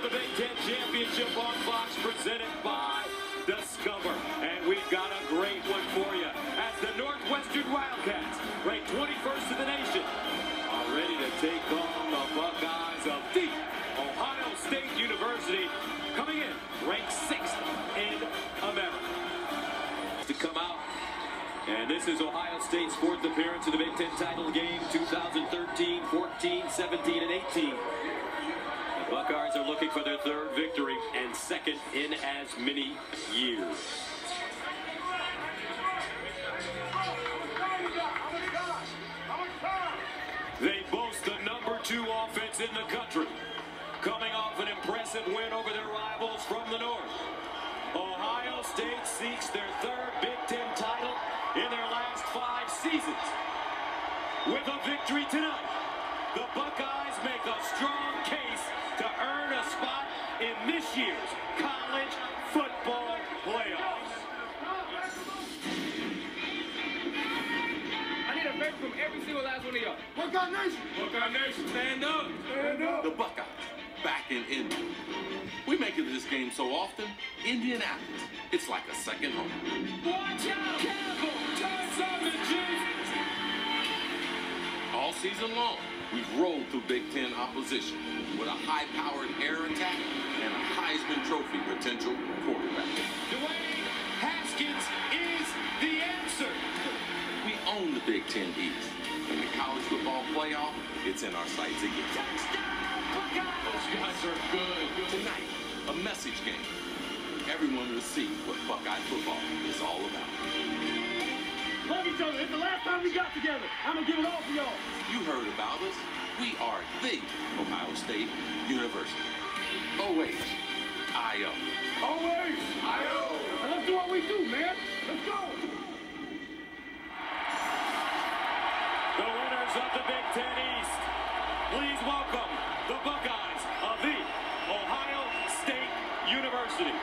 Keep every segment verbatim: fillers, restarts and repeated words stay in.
the Big Ten Championship on Fox, presented by Discover. And we've got a great one for you, as the Northwestern Wildcats, ranked twenty-first in the nation, are ready to take on the Buckeyes of the Ohio State University, coming in ranked sixth in America. To come out, and this is Ohio State's fourth appearance in the Big Ten title game, two thousand thirteen, fourteen, seventeen, and eighteen. The Buckeyes are looking for their third victory and second in as many years. They boast the number two offense in the country, coming off an impressive win over their rivals from the north. Ohio State seeks their third Big Ten title in their last five seasons. With a victory tonight, the Buckeyes make a strong case to earn a spot in this year's college football playoffs. I need a favor from every single last one of y'all. Buckeye Nation! Buckeye Nation, stand up! Stand up! The Buckeyes, back in Indy. We make it to this game so often, Indianapolis, it's like a second home. Watch out, Campbell! Turns on the juice! All season long, we've rolled through Big Ten opposition with a high-powered air attack and a Heisman Trophy potential quarterback. Dwayne Haskins is the answer. We own the Big Ten East. In the college football playoff, it's in our sights again. Touchdown, Buckeyes! Those guys are good. Tonight, a message game. Everyone will see what Buckeye football is all about. Love each other. It's the last time we got together. I'm going to give it all for y'all. You heard about us. We are the Ohio State University. O H I O. Always! I O! And let's do what we do, man. Let's go! The winners of the Big Ten East, please welcome the Buckeyes of the Ohio State University.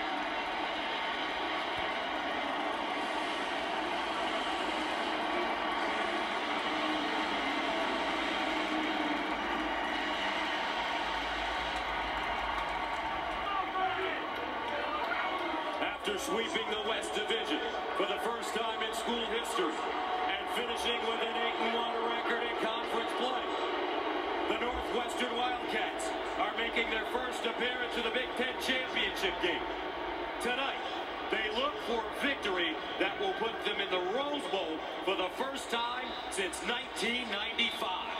After sweeping the West Division for the first time in school history and finishing with an eight and one record in conference play, the Northwestern Wildcats are making their first appearance in the Big Ten Championship game. Tonight, they look for victory that will put them in the Rose Bowl for the first time since nineteen ninety-five.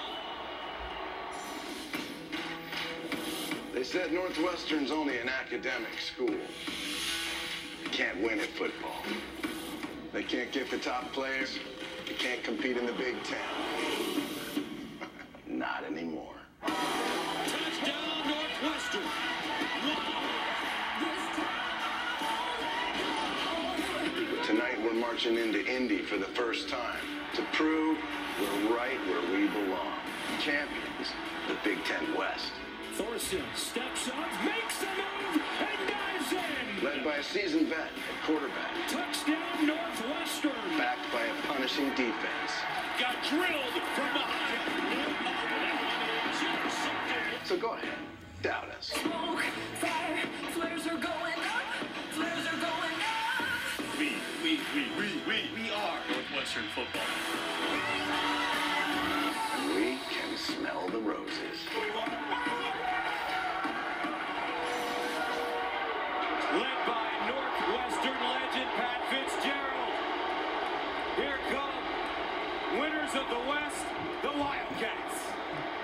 They said Northwestern's only an academic school. Can't win at football. They can't get the top players. They can't compete in the Big Ten. Not anymore. Touchdown, Northwestern. Tonight we're marching into Indy for the first time to prove we're right where we belong. Champions, the Big Ten West. Thorson steps up, makes a move, and dives in. Led by a seasoned vet at quarterback. Touchdown, Northwestern. Backed by a punishing defense. Got drilled from behind. So go ahead, doubt us. Smoke, fire, flares are going up, flares are going up. We, we, we, we, we, we are Northwestern football. We can smell the roses. Led by Northwestern legend Pat Fitzgerald. Here come winners of the West, the Wildcats.